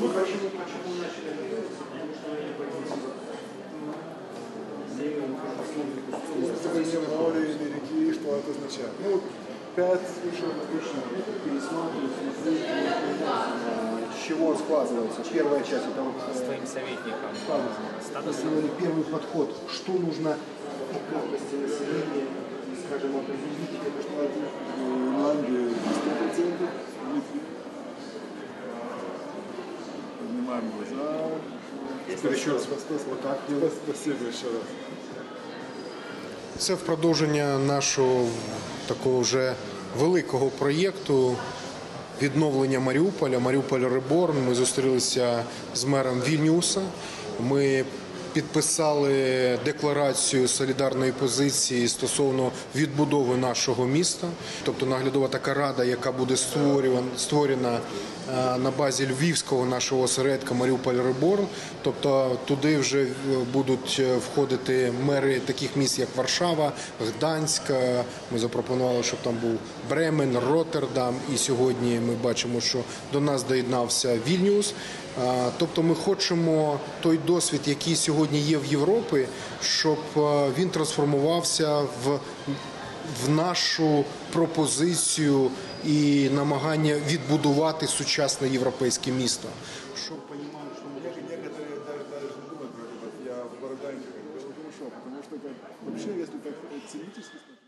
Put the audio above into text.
почему начали готовиться? Потому что эти позиции море или реки, что это означает? Ну, 5 пересматривать, смотреть, с чего складывается. Первая часть это вот С твоим советником. Сделали первый подход, что нужно картости населения, скажем, определить, это что это Ирландия 100%, поднимаем глаза. Еще раз, вот так. Спасибо еще раз. Це в продовження нашого такого вже великого проєкту відновлення Маріуполя, Маріуполь Реборн. Ми зустрілися з мером Вільнюса. Ми підписали декларацію солідарної позиції стосовно відбудови нашого міста. Тобто наглядова така рада, яка буде створена на базі львівського нашого осередка Маріуполь Реборн. Тобто туди вже будуть входити мери таких міст, як Варшава, Гданськ. Ми запропонували, щоб там був Бремен, Роттердам. І сьогодні ми бачимо, що до нас доєднався Вільнюс. Тобто ми хочемо той досвід, який сьогодні є в Європі, щоб він трансформувався в нашу пропозицію і намагання відбудувати сучасне європейське місто. Щоб розуміли, що ми Некоторые даже не думают про это. Я в Бороданке, потому что вообще, если так цинически